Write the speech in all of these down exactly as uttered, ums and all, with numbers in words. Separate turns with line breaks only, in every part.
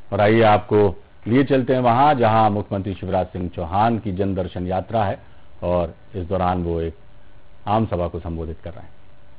और आइए आपको लिए चलते हैं वहां जहां मुख्यमंत्री शिवराज सिंह चौहान की जन दर्शन यात्रा है और इस दौरान वो एक आम सभा को संबोधित कर रहे हैं।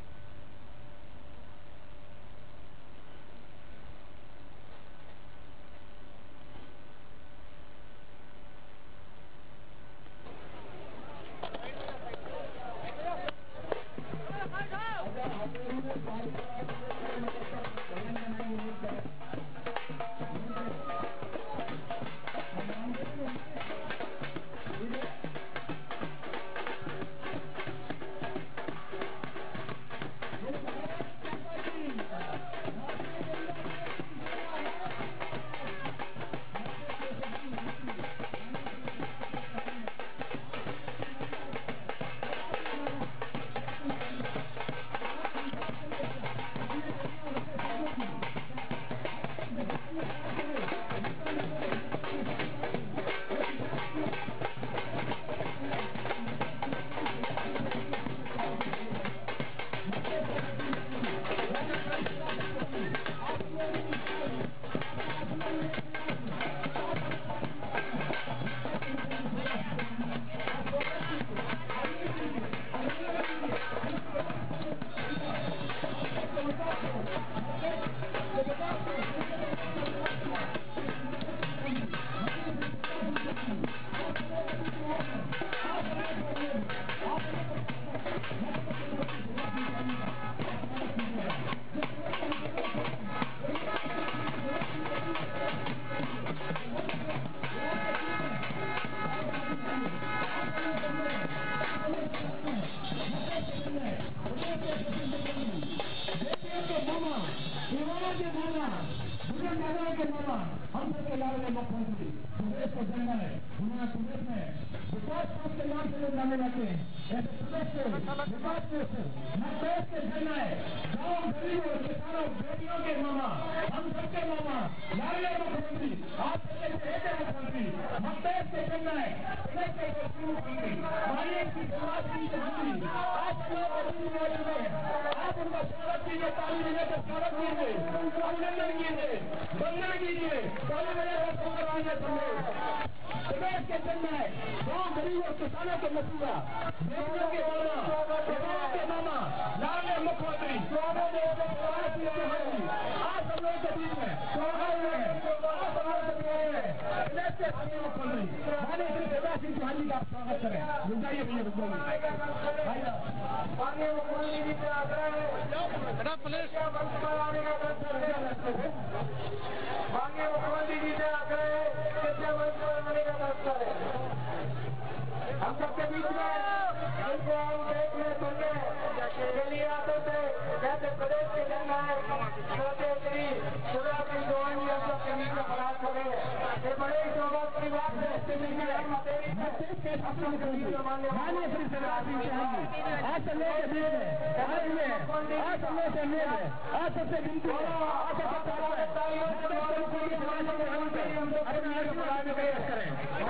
हम सबके लाभ में मुख्यमंत्री प्रदेश को जानना है। हमारे प्रदेश में विकास के नाम से लोग जाने जाते हैं। ऐसे प्रदेश के विकास को न देश के जानना है। गाँव गरीबों किसानों बेटियों के मामा, हम सबके मामा लाडले मुख्यमंत्री, आप सबके चहेते मुख्यमंत्री, हम देश के जानना है। प्रदेश के मुख्यमंत्री माननीय श्री शिवराज सिंह चौहान जी आज आप उनका स्वागत कीजिए, ताली बजाकर स्वागत कीजिए, अभिनंदन कीजिए, वंदन कीजिए, ताली बजाकर स्वागत कीजिए। प्रदेश के जन्म है गाँव गरीब और किसानों के मसूदा, बेटियों के मामा, किसानों के मामा लाडले मुख्यमंत्री आज हम लोगों के बीच में चौहान है। प्रदेश के स्थानीय मुख्यमंत्री माननीय श्री शिवराज सिंह चौहान जी का स्वागत करें। रुकाइए भैया, रुकाइए माननीय मुख्यमंत्री जी से आग्रह है आने का माननीय मुख्यमंत्री जी से आग्रह है कृपया मंच पर आने का दफ्तर है। हम सबके बीच में इनको हम देखने सुनने के लिए आते थे। कहते प्रदेश के जनता है कहते श्री शिवराज सिंह चौहान जी हम सबके बीच में प्रयास कर रहे हैं। ये बड़े सौभाग्य की बात है। माननीय श्री शिवराज सिंह चौहान जी आज सब लोग के बीच में आए हुए हैं। आज सब लोग से मेल है, आज सबसे विनती है, आज सबसे प्रार्थना है करें।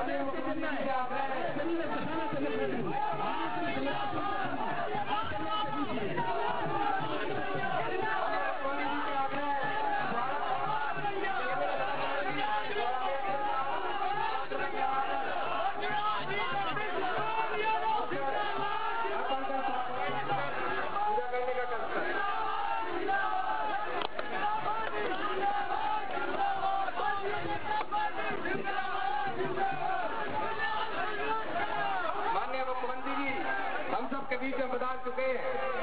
माननीय मुख्यमंत्री जी हम सबके बीच में बता चुके हैं।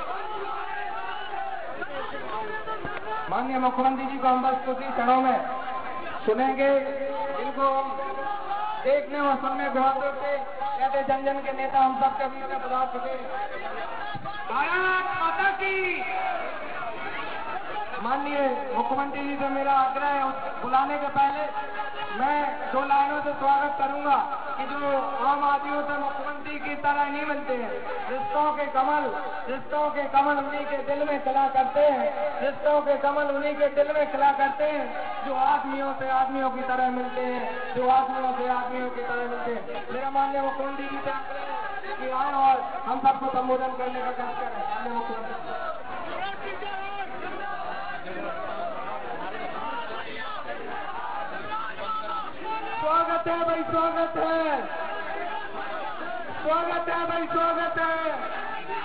माननीय मुख्यमंत्री जी को हम बस कुछ ही क्षणों में सुनेंगे, जिनको देखने और सुनने बहादुर से कहते जन जन के नेता हम सबके बीच में बता चुके हैं। भारत माता की। माननीय मुख्यमंत्री जी से मेरा आग्रह है बुलाने के पहले मैं दो लाइनों से स्वागत करूंगा कि जो आम आदमियों से मुख्यमंत्री की तरह नहीं बनते हैं। रिश्तों के कमल रिश्तों के कमल उन्हीं के दिल में खिला करते हैं। रिश्तों के कमल उन्हीं के दिल में खिला करते हैं जो आदमियों से आदमियों की तरह मिलते हैं, जो आदमियों से आदमियों की तरह मिलते हैं। मेरा माननीय मुख्यमंत्री जी से आग्रह है कि आए और हम सबको संबोधन करने का काम करें। माननीय मुख्यमंत्री स्वागत है भाई, स्वागत है, स्वागत है भाई, स्वागत है।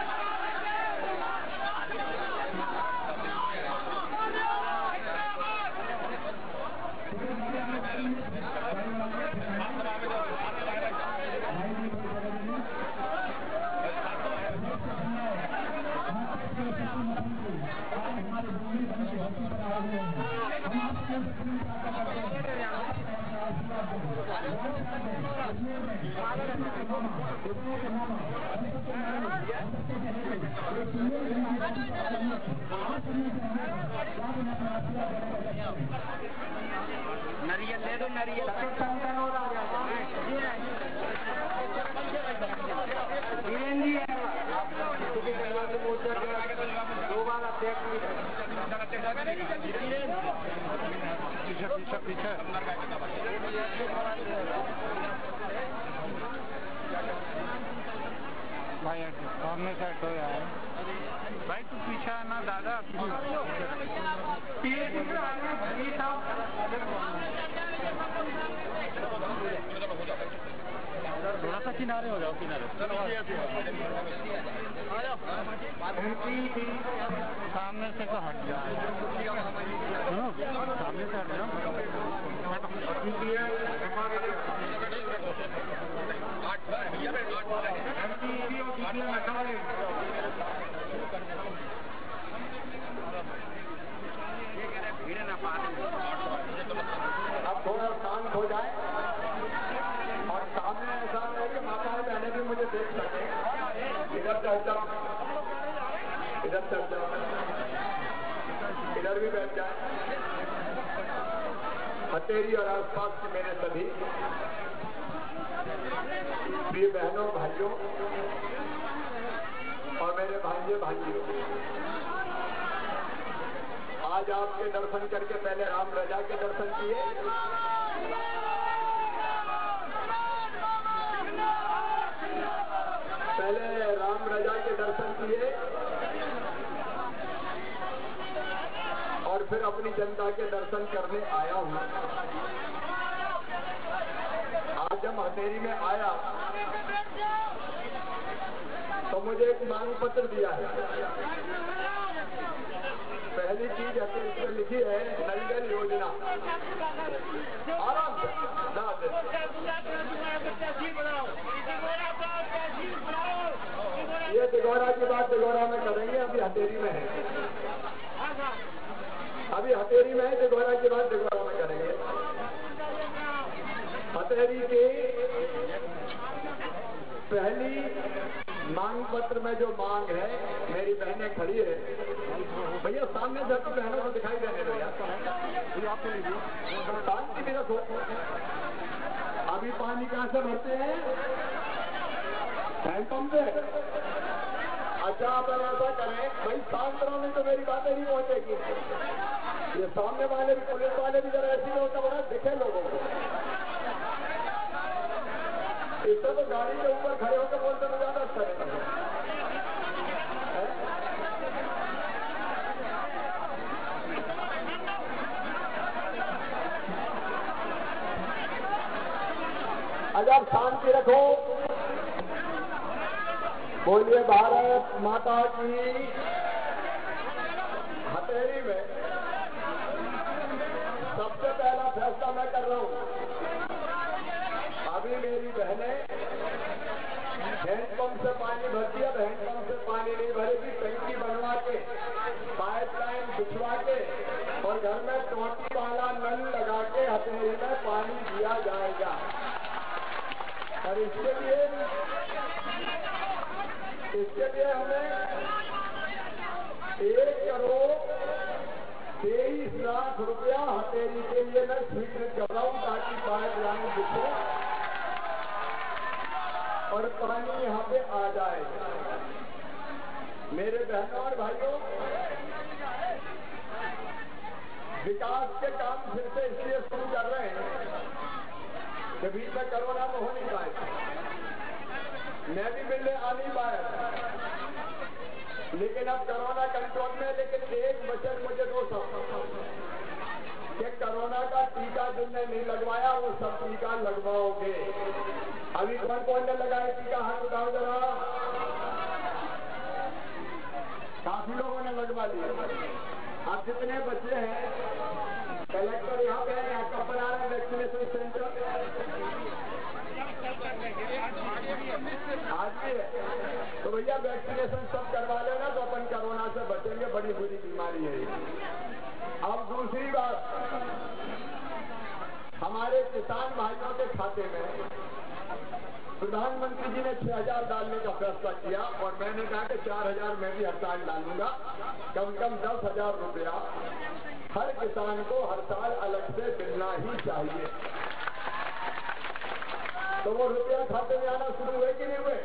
नारियल ले दो, नारियल दो बार पीछे पीछे पीछे भाई सामने से हटो यार भाई, तू पीछे आना दादा। थोड़ा सा किनारे हो जाओ, किनारे सामने से तो हट जाओ, सामने से हट जाओ।
अब थोड़ा शांत हो जाए और सामने ऐसा है कि माताएं बहनें भी मुझे देख सके। इधर चल जाओ, इधर चल जाओ, इधर भी बैठ जाए। हथेरी और आसपास के मेरे सभी प्रिय बहनों भाइयों और मेरे भांजे भांजियों, आज आपके दर्शन करके पहले राम रजा के दर्शन किए, पहले राम रजा के दर्शन किए और फिर अपनी जनता के दर्शन करने आया हूं। आज जब हथेरी में आया तो मुझे एक मांग पत्र दिया है। पहली चीज इसमें लिखी है नल जल योजना। आराम से ये दिगौरा की बात दिगौरा में करेंगे, अभी हथेरी में है, अभी हथेरी में है, दिगौरा की बात दिगौरा में करेंगे। हथेरी की पहली मांग पत्र में जो मांग है, मेरी बहनें खड़ी है, भैया सामने से अपनी बहनों को दिखाई देने दो यार, शांति भी रखो। अभी पानी कहाँ से भरते हैं? हैंडपंप से। अच्छा आप ऐसा करें भाई, शांत रहो, नहीं तो मेरी बातें नहीं पहुंचेगी। ये सामने वाले भी, पुलिस वाले भी जरा ऐसी लोग का बड़ा दिखे लोगों को। इससे तो गाड़ी के ऊपर खड़े होकर बोलते तो ज्यादा अच्छा रहता है। अगर शांति रखो, बोलिए भारत माता की। हथेरी में सबसे पहला फैसला मैं कर रहा हूं। अभी मेरी बहनें हैंडपंप से पानी भरती है, अब हैंडपंप से पानी नहीं भरेगी, टंकी बनवा के, पाइपलाइन बिछवा के और घर में टोटी वाला नल लगा के हथेली में पानी दिया जाएगा। और इसके लिए इसके लिए हमें एक करोड़ तेईस लाख रुपया हथेली के लिए मैं स्वीकृत कर रहा हूं, ताकि पाइपलाइन बिछे और पानी यहाँ पे आ जाए। मेरे बहनों और भाइयों, विकास के काम फिर से इसलिए शुरू कर रहे हैं कि बीच में कोरोना तो हो नहीं पाए, मैं भी मिलने आ नहीं पाया, लेकिन अब कोरोना कंट्रोल में। लेकिन एक वचन मुझे दो सब
कि कोरोना का टीका जिनने नहीं लगवाया वो सब टीका लगवाओगे। अभी कौन कौन ने लगाया टीका, हाथ उठाओ जरा। काफी लोगों ने लगवा लिया। अब जितने बच्चे हैं, कलेक्टर यहाँ पे है, यहाँ कब बना रहे हैं वैक्सीनेशन सेंटर? आज भी है। तो भैया वैक्सीनेशन सब करवा लेना तो अपन कोरोना से बचेंगे, बड़ी बुरी बीमारी है। अब दूसरी बात, हमारे किसान भाइयों के खाते में प्रधानमंत्री जी ने छह हजार डालने का फैसला किया और मैंने कहा कि चार हजार मैं भी हर साल डालूंगा। कम से कम दस हजार रुपया हर किसान को हर साल अलग से मिलना ही चाहिए। तो वो रुपया खाते में आना शुरू हुए कि नहीं हुए?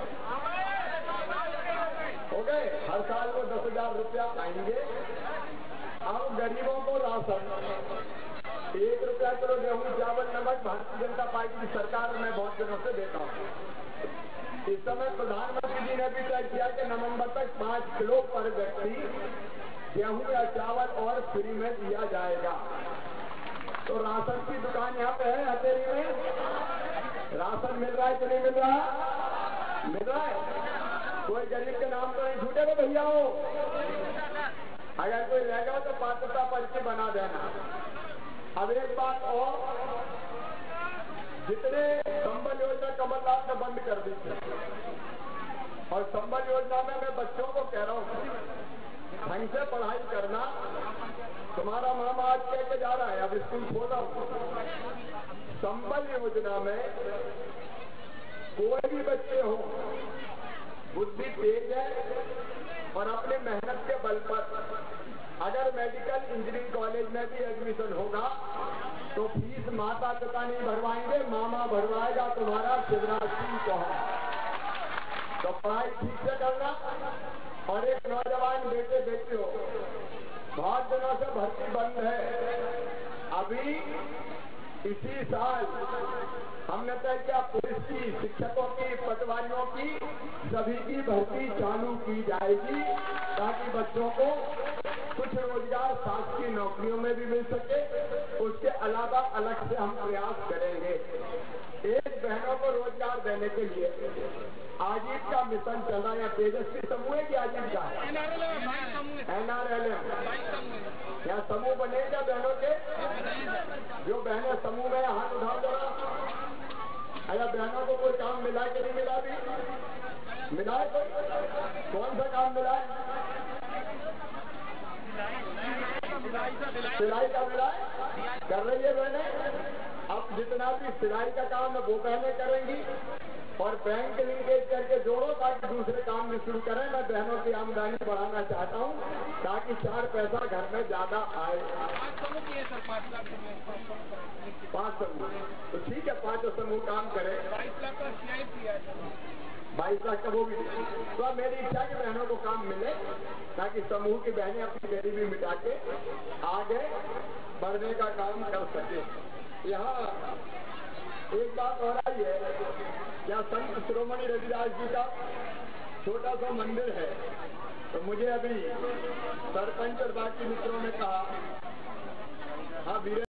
हो गए। हर साल वो दस हजार रुपया आएंगे। अब गरीबों को राशन एक रुपया किलो गेहूं, चावल, नमक भारतीय जनता पार्टी की सरकार में बहुत दिनों से देता हूं। इस समय प्रधानमंत्री जी ने भी तय किया कि नवंबर तक पांच किलो पर व्यक्ति गेहूं या चावल और फ्री में दिया जाएगा। तो राशन की दुकान यहाँ पे है हथेली में, राशन मिल रहा है कि नहीं मिल रहा? मिल रहा है। कोई गरीब के नाम तो नहीं छूटेगा भैया हो। अगर कोई रहेगा तो पात्रता पर्ची बना देना। अब एक बात और, जितने संबल योजना कमलनाथ ने बंद कर दी थी और संबल योजना में मैं बच्चों को कह रहा हूं ढंग से पढ़ाई करना। तुम्हारा मामा आज कह के जा रहा है, अब स्कूल खोला हूं। संबल योजना में कोई भी बच्चे हो, बुद्धि तेज है और अपने मेहनत के बल पर अगर मेडिकल इंजीनियरिंग कॉलेज में भी एडमिशन होगा तो फीस माता पिता नहीं भरवाएंगे, मामा भरवाएगा तुम्हारा शिवराज सिंह चौहान। तो पढ़ाई ठीक से करना। और एक नौजवान बेटे बेटी हो, बहुत दिनों से भर्ती बंद है। अभी इसी साल हमने तय किया पुलिस की, शिक्षकों की, पटवारियों की, सभी की भर्ती चालू की जाएगी ताकि बच्चों को कुछ रोजगार शासकीय नौकरियों में भी मिल सके। उसके अलावा अलग से हम प्रयास करेंगे। एक बहनों को रोजगार देने के लिए आजीव का मिशन चल रहा है। तेजस्वी समूह है कि आजीव का? N R L M. क्या समूह बने क्या बहनों के? जो बहनें समूह में हाथ उठाओ जरा। अरे बहनों को कोई काम मिला कि नहीं मिला? भी मिला है कोई? कौन सा काम मिला है? सिलाई का मिला है? कर रही है बहनें। अब जितना भी सिलाई का काम है वो बहनें करेंगी और बैंक लिंकेज करके जोड़ो ताकि दूसरे काम में शुरू करें। मैं बहनों की आमदनी बढ़ाना चाहता हूं ताकि चार पैसा घर में ज्यादा आए। पांच समूह तो ठीक है, पांचों समूह काम करें। बाईस लाख का वो भी। तो अब मेरी इच्छा कि बहनों को काम मिले ताकि समूह की बहनें अपनी गरीबी मिटा के आगे बढ़ने का काम कर सके। यहाँ एक बात हो रही है, क्या संत शिरोमणि रविदास जी का छोटा सा मंदिर है। तो मुझे अभी सरपंच और बाकी मित्रों ने कहा, हाँ वीरेंद्र